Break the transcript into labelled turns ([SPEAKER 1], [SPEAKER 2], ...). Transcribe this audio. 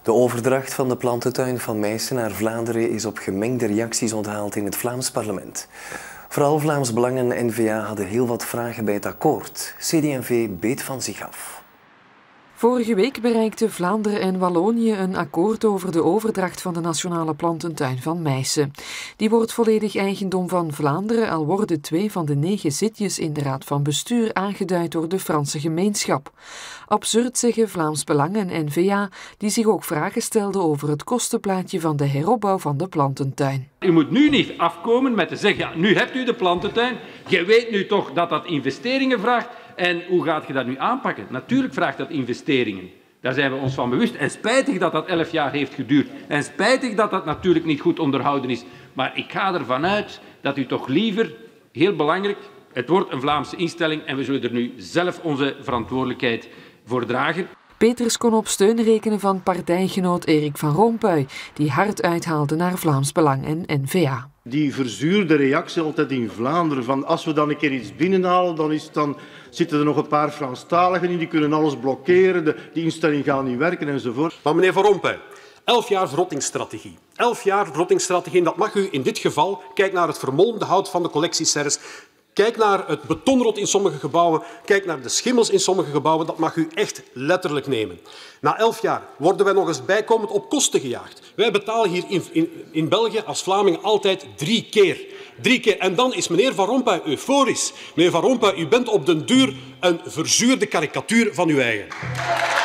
[SPEAKER 1] De overdracht van de plantentuin van Meissen naar Vlaanderen is op gemengde reacties onthaald in het Vlaams parlement. Vooral Vlaams Belang en N-VA hadden heel wat vragen bij het akkoord. CD&V beet van zich af.
[SPEAKER 2] Vorige week bereikten Vlaanderen en Wallonië een akkoord over de overdracht van de nationale plantentuin van Meissen. Die wordt volledig eigendom van Vlaanderen, al worden 2 van de 9 zitjes in de raad van bestuur aangeduid door de Franse gemeenschap. Absurd, zeggen Vlaams Belang en N-VA, die zich ook vragen stelden over het kostenplaatje van de heropbouw van de plantentuin.
[SPEAKER 3] U moet nu niet afkomen met te zeggen, ja, nu hebt u de plantentuin, je weet nu toch dat dat investeringen vraagt. En hoe gaat je dat nu aanpakken? Natuurlijk vraagt dat investeringen. Daar zijn we ons van bewust. En spijtig dat dat 11 jaar heeft geduurd. En spijtig dat dat natuurlijk niet goed onderhouden is. Maar ik ga ervan uit dat u toch liever, heel belangrijk, het wordt een Vlaamse instelling en we zullen er nu zelf onze verantwoordelijkheid voor dragen.
[SPEAKER 2] Peters kon op steun rekenen van partijgenoot Erik van Rompuy, die hard uithaalde naar Vlaams Belang en N-VA.
[SPEAKER 4] Die verzuurde reactie altijd in Vlaanderen, van als we dan een keer iets binnenhalen, dan zitten er nog een paar Franstaligen in, die kunnen alles blokkeren, die instelling gaat niet werken enzovoort.
[SPEAKER 5] Maar meneer Van Rompuy, 11 jaar verrottingsstrategie. 11 jaar verrottingsstrategie, en dat mag u in dit geval, kijk naar het vermolmde hout van de collectieserres, kijk naar het betonrot in sommige gebouwen, kijk naar de schimmels in sommige gebouwen, dat mag u echt letterlijk nemen. Na 11 jaar worden wij nog eens bijkomend op kosten gejaagd. Wij betalen hier in België als Vlamingen altijd 3 keer. 3 keer. En dan is meneer Van Rompuy euforisch. Meneer Van Rompuy, u bent op den duur een verzuurde karikatuur van uw eigen.